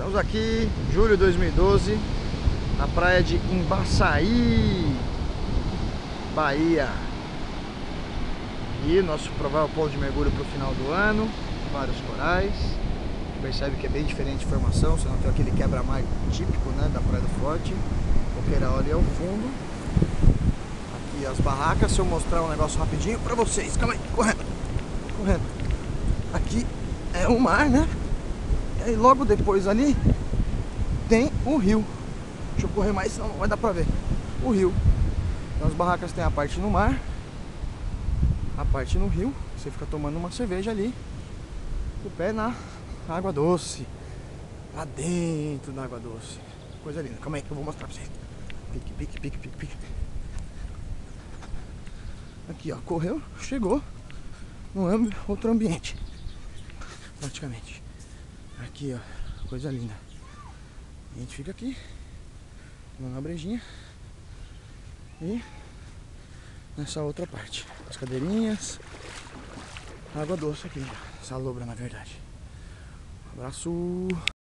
Estamos aqui, julho de 2012, na praia de Embaçaí, Bahia. E nosso provável ponto de mergulho para o final do ano. Vários corais. Percebe que é bem diferente a formação. Você não tem aquele quebra-mar típico, né, da Praia do Forte. O coqueiral ali ao fundo. Aqui as barracas. Se eu mostrar um negócio rapidinho para vocês. Calma aí, correndo. Aqui é o mar, né? E aí logo depois ali tem o rio. Deixa eu correr mais, senão não vai dar pra ver. O rio. Então as barracas tem a parte no mar, a parte no rio. Você fica tomando uma cerveja ali, o pé na água doce, lá dentro da água doce. Coisa linda. Calma aí que eu vou mostrar pra vocês. Pique. Aqui ó, correu, chegou no outro ambiente. Praticamente. Aqui ó, coisa linda. A gente fica aqui na brejinha e nessa outra parte as cadeirinhas, água doce aqui, salobra na verdade. Um abraço.